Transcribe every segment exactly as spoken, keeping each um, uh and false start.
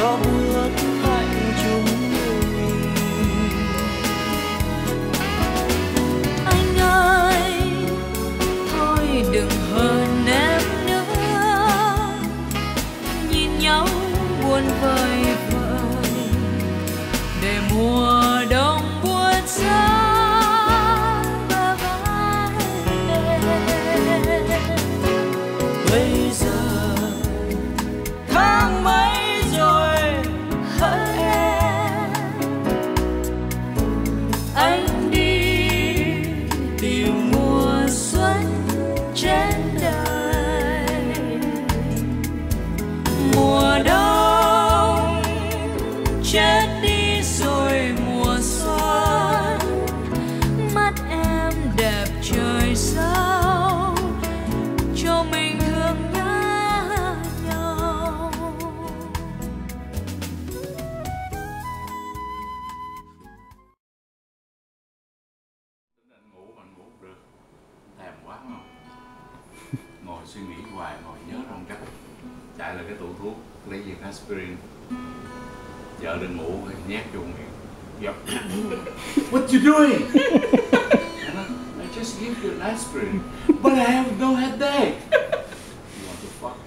cho bước hạnh chúng mình. Anh ơi, thôi đừng hờn em nữa, nhìn nhau buồn vời vợi để mùa đông buốt giá bờ vai lên. Bây giờ tháng mấy rồi hỡi em, Anh đi tìm mùa xuân trên đời, mùa đông chết đi rồi mùa xuân. Mắt em đẹp trời sao cho mình thương nhớ nhau. Ngủ mà ngủ không được, thèm quá không? Ngồi suy nghĩ hoài, ngồi nhớ trong cách chạy lại cái tủ thuốc lấy viên aspirin, vợ đừng ngủ phải nhét vô miệng. Yep. What you doing? I just give you an aspirin, but I have no headache. You want to fuck?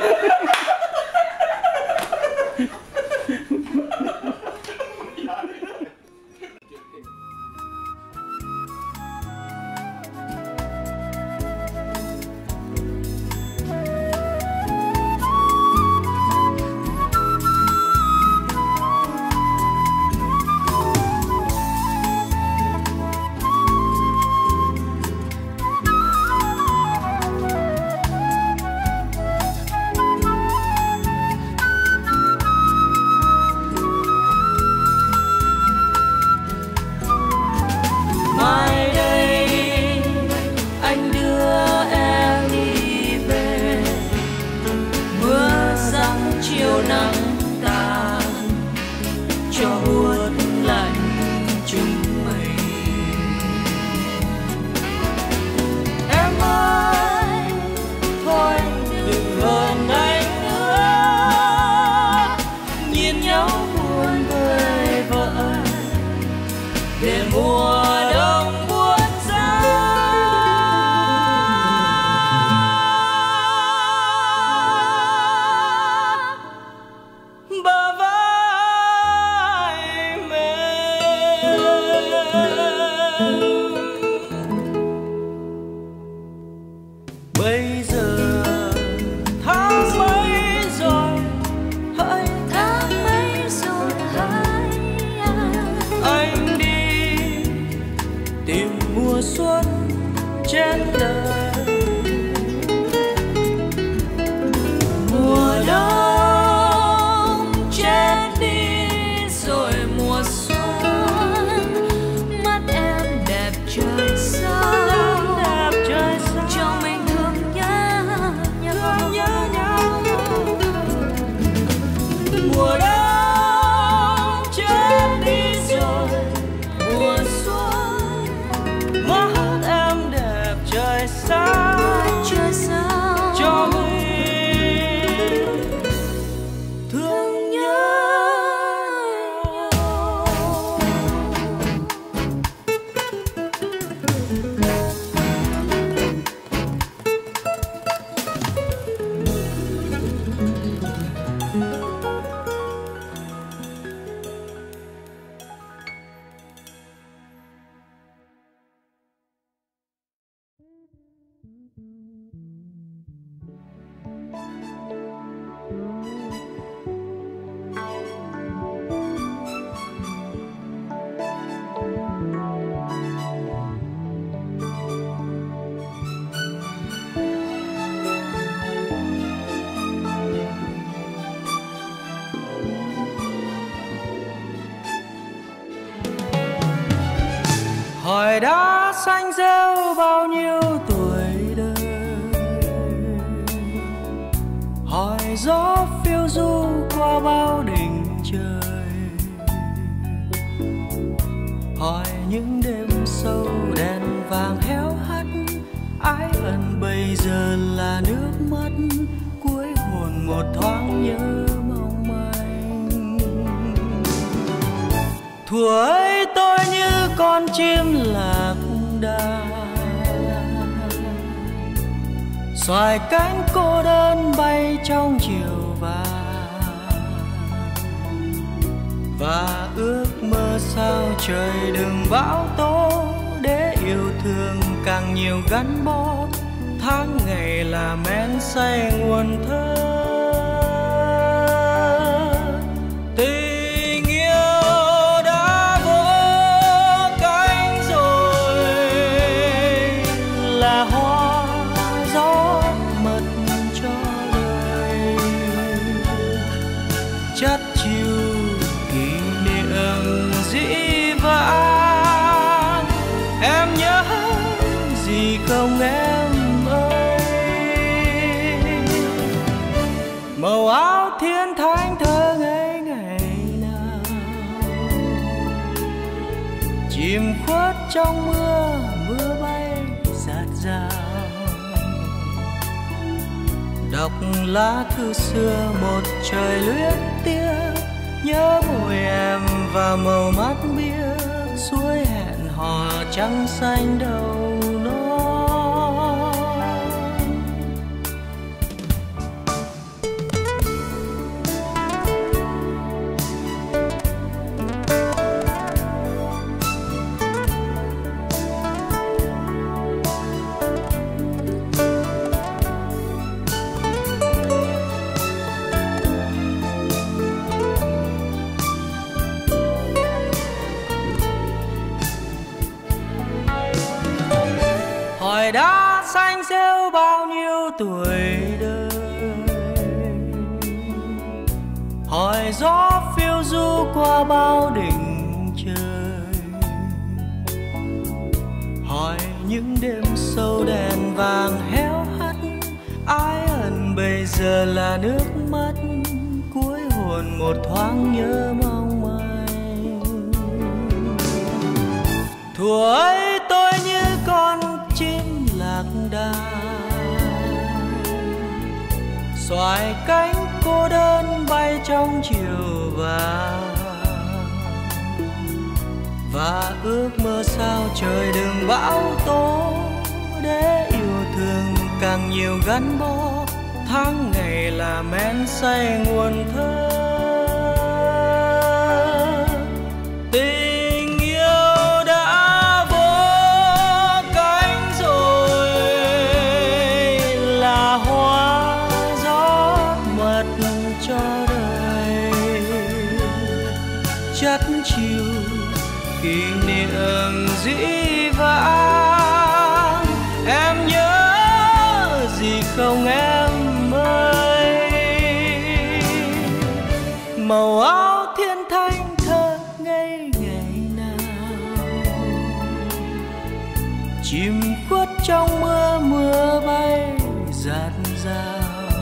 Mai đây anh đưa em đi về, mưa giăng chiều nắng tàn cho buốt lạnh chúng mình. Em ơi, thôi đừng hờn anh nữa, nhìn nhau buồn vời vợi để mùa đông buốt giá bờ vai mềm. bây giờ tháng mấy rồi hỡi Tháng mấy rồi hỡi anh đi tìm mùa xuân trên đời, mùa đông chết đi rồi mùa xuân. Mắt em đẹp trời sao đẹp trời sao cho mình thương nhớ nhau. nhớ nhau. Mùa đông chết đi rồi mùa xuân. Mắt em đẹp trời sao Trời sao cho mình thương nhớ hỏi đã xanh rêu bao nhiêu tuổi đời, hỏi gió phiêu du qua bao đỉnh trời, hỏi những đêm sâu đèn vàng héo hắt ái ẩn bây giờ là nước mắt cuối hồn một thoáng nhớ mong manh. Thuở ấy tôi như con chim lạc đà, xoài cánh cô đơn bay trong chiều vàng, và ước mơ sao trời đừng bão tố, để yêu thương càng nhiều gắn bó, tháng ngày là men say nguồn thơ. Tình yêu đã vỗ cánh rồi, là hoa gió mật cho đời, chất chiều kỷ niệm dĩ vãng. Em nhớ gì không em ơi, màu áo thiên thánh thơ ngây ngày nào, chìm khuất trong mưa, mưa bay rạt rào. Đọc lá thư xưa một trời luyến tiếc, nhớ môi em và màu mắt biếc, suối hẹn hò trắng xanh đầu non. Hỏi đã xanh rêu bao nhiêu tuổi đời, hỏi gió phiêu du qua bao đỉnh trời, hỏi những đêm sâu đèn vàng héo hắt, ái ân bây giờ là nước mắt, cuối hồn một thoáng nhớ mong manh. Thuở ấy tôi như con chim lạc đà, xoài cánh cô đơn bay trong chiều vàng, và ước mơ sao trời đừng bão tố, để yêu thương càng nhiều gắn bó, tháng ngày là men say nguồn thơ. Tình yêu đã vỗ cánh rồi, là hoa gió mật cho đời, chất chiều kỷ niệm dĩ vãng. Em nhớ gì không em ơi, màu áo thiên thanh thơ ngây ngày nào, chìm khuất trong mưa, mưa bay rạt rào.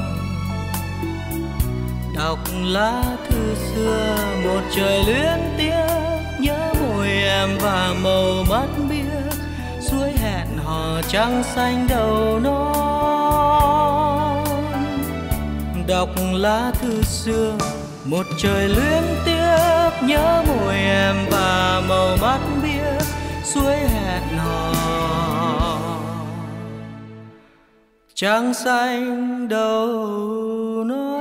Đọc lá thư xưa một trời luyến tiếc, nhớ môi em và màu mắt biếc, suối hẹn hò trăng xanh đầu non. Đọc lá thư xưa một trời luyến tiếc, nhớ môi em và màu mắt biếc, suối hẹn hò trăng xanh đầu non.